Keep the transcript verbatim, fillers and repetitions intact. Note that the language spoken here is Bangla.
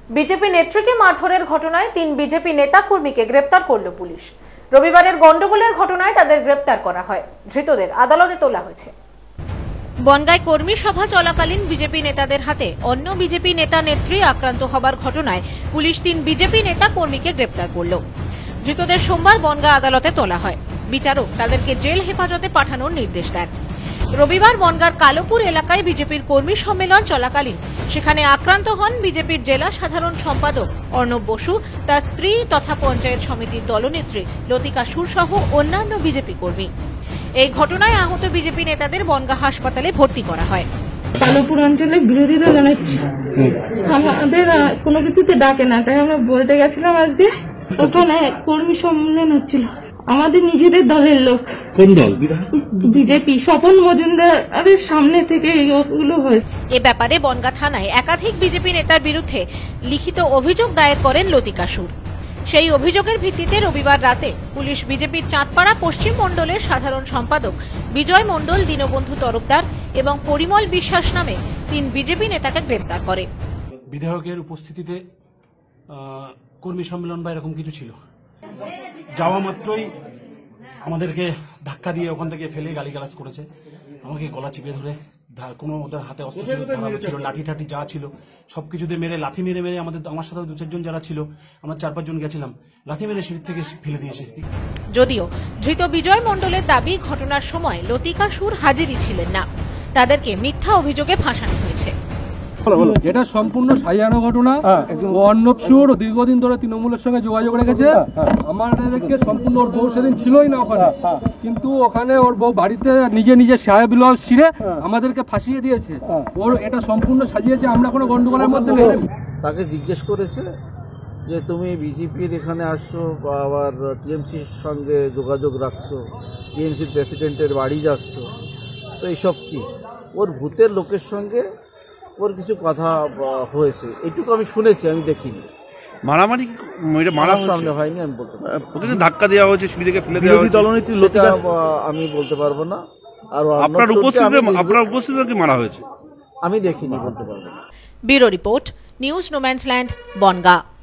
বিজেপি নেত্রীকে মারধরের ঘটনায় তিন বিজেপি নেতা কর্মীকে গ্রেপ্তার করল পুলিশ। রবিবারের গন্ডগোলের ঘটনায় তাদের গ্রেপ্তার করা হয়। ধৃতদের আদালতে তোলা হয়েছে। বনগাঁয় কর্মী সভা চলাকালীন বিজেপি নেতাদের হাতে অন্য বিজেপি নেতা নেত্রী আক্রান্ত হবার ঘটনায় পুলিশ তিন বিজেপি নেতা কর্মীকে গ্রেপ্তার করল। ধৃতদের সোমবার বনগাঁ আদালতে তোলা হয়। বিচারক তাদেরকে জেল হেফাজতে পাঠানোর নির্দেশ দেন। রবিবার বনগাঁর কালোপুর এলাকায় বিজেপির কর্মী সম্মেলন চলাকালীন সেখানে আক্রান্ত হন বিজেপির জেলা সাধারণ সম্পাদক অর্ণব বসু, তার স্ত্রী তথা পঞ্চায়েত সমিতির দলনেত্রী লতিকা সুর সহ অন্যান্য বিজেপি কর্মী। এই ঘটনায় আহত বিজেপি নেতাদের বনগাঁ হাসপাতালে ভর্তি করা হয়। কালোপুর অঞ্চলে বিরোধীরা জানাচ্ছি আমাদের কোনো কিছুতে ডাকে না, তাই আমরা বলতে গেছিলাম আজকে ওখানে কর্মী সম্মেলন হচ্ছিল। আমাদের নিজেদের দলের লোক। কোন দল? বিজেপি। স্বপন মজুমদারের সামনে থেকে এইগুলো হয়েছে। এ ব্যাপারে বনগাঁ থানায় একাধিক বিজেপি নেতার বিরুদ্ধে লিখিত অভিযোগ দায়ের করেন লতিকা সুর। সেই অভিযোগের ভিত্তিতে রবিবার রাতে পুলিশ বিজেপির চাঁদপাড়া পশ্চিম মণ্ডলের সাধারণ সম্পাদক বিজয় মণ্ডল, দীনবন্ধু তরফদার এবং পরিমল বিশ্বাস নামে তিন বিজেপি নেতাকে গ্রেপ্তার করে। বিধায়কের উপস্থিতিতে কর্মী সম্মেলন বা এরকম কিছু ছিল। যাওয়া মাত্রই আমাদেরকে ধাক্কা দিয়ে ওখান থেকে ফেলে গালিগালাজ করেছে। আমাকে গলা চিপে ধরে কোনো ওদের হাতে অস্ত্র ছিল, লাঠি টাঠি যা ছিল সবকিছুতে মেরে লাথি মেরে মেরে আমাদের আমার সাথে দু চারজন যারা ছিল, আমরা চার পাঁচজন গেছিলাম, লাথি মেরে সিঁড়ি থেকে ফেলে দিয়েছে। যদিও ধৃত বিজয় মণ্ডলের দাবি ঘটনার সময় লতিকা সুর হাজিরই ছিলেন না, তাদেরকে মিথ্যা অভিযোগে ফাঁসানো হয়েছে। এটা সম্পূর্ণ সাজানো ঘটনা। অর্ণব সুর দীর্ঘদিন ধরে তৃণমূলের সঙ্গে যোগাযোগ রেখেছে। আমাদেরকে সম্পূর্ণ ওর বউ সেদিন ছিলই না ওখানে, কিন্তু ওখানে ওর বউ বাড়িতে নিজে নিজে সাহেব লজ ছিঁড়ে আমাদেরকে ফাঁসিয়ে দিয়েছে। ওর এটা সম্পূর্ণ সাজিয়েছে, আমরা কোনো গন্ডগোলের মধ্যে নেই। তাকে জিজ্ঞেস করেছে যে তুমি বিজেপির এখানে আসছো বা আবার টিএমসির সঙ্গে যোগাযোগ রাখছো, টিএমসির প্রেসিডেন্টের বাড়ি যাচ্ছ, তো এইসব কি? ওর ভূতের লোকের সঙ্গে ওর কিছু কথা হয়েছে, এইটুকু আমি শুনেছি, আমি দেখিনি। মারামারি মারার সামনে হয়নি, আমি বলতে পারবো। ধাক্কা দেওয়া হয়েছে, সিঁড়ি থেকে ফেলে দেওয়া হয়েছে, আমি বলতে পারবো না। আর আপনার উপস্থিতি আপনার উপস্থিতিতে কি মারা হয়েছে আমি দেখিনি, বলতে পারবো না। Bureau report, news no man's land, Bongaon.